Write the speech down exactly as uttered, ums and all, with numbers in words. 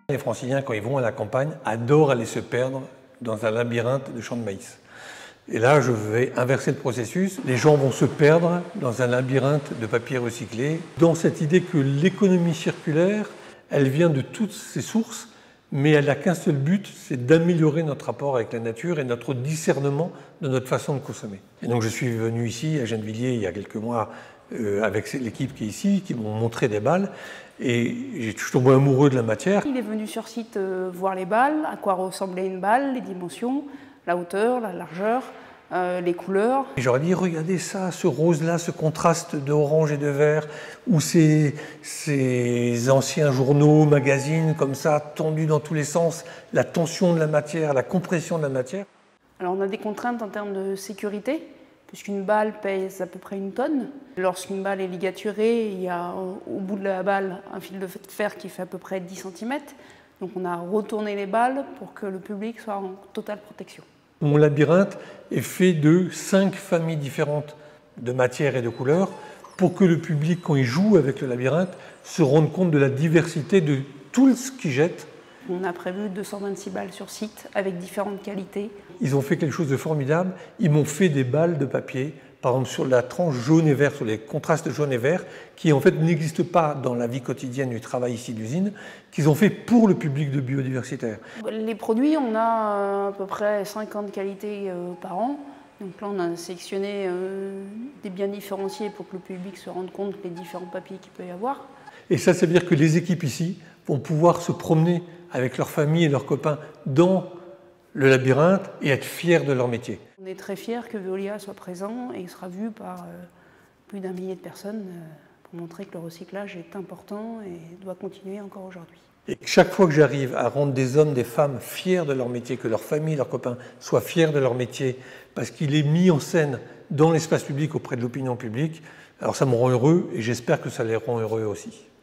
Les Franciliens, quand ils vont à la campagne, adorent aller se perdre dans un labyrinthe de champs de maïs. Et là, je vais inverser le processus. Les gens vont se perdre dans un labyrinthe de papier recyclé, dans cette idée que l'économie circulaire, elle vient de toutes ses sources, mais elle n'a qu'un seul but, c'est d'améliorer notre rapport avec la nature et notre discernement de notre façon de consommer. Et donc je suis venu ici, à Gennevilliers, il y a quelques mois, euh, avec l'équipe qui est ici, qui m'ont montré des balles, et je suis tombé amoureux de la matière. Il est venu sur site euh, voir les balles, à quoi ressemblait une balle, les dimensions, la hauteur, la largeur, euh, les couleurs. J'aurais dit, regardez ça, ce rose-là, ce contraste de orange et de vert, ou ces, ces anciens journaux, magazines, comme ça, tendus dans tous les sens, la tension de la matière, la compression de la matière. Alors on a des contraintes en termes de sécurité, puisqu'une balle pèse à peu près une tonne. Lorsqu'une balle est ligaturée, il y a au bout de la balle un fil de fer qui fait à peu près dix centimètres. Donc on a retourné les balles pour que le public soit en totale protection. Mon labyrinthe est fait de cinq familles différentes de matières et de couleurs pour que le public, quand il joue avec le labyrinthe, se rende compte de la diversité de tout ce qu'il jette. On a prévu deux cent vingt-six balles sur site avec différentes qualités. Ils ont fait quelque chose de formidable. Ils m'ont fait des balles de papier, par exemple sur la tranche jaune et vert, sur les contrastes jaune et vert, qui en fait n'existent pas dans la vie quotidienne du travail ici de l'usine, qu'ils ont fait pour le public de biodiversitaire. Les produits, on a à peu près cinquante qualités par an. Donc là, on a sélectionné des biens différenciés pour que le public se rende compte des différents papiers qu'il peut y avoir. Et ça, ça veut dire que les équipes ici vont pouvoir se promener avec leurs familles et leurs copains dans le labyrinthe et être fiers de leur métier. On est très fiers que Veolia soit présent et sera vu par euh, plus d'un millier de personnes euh, pour montrer que le recyclage est important et doit continuer encore aujourd'hui. Et chaque fois que j'arrive à rendre des hommes, des femmes fiers de leur métier, que leurs familles, leurs copains soient fiers de leur métier, parce qu'il est mis en scène dans l'espace public auprès de l'opinion publique, alors ça me rend heureux et j'espère que ça les rend heureux aussi.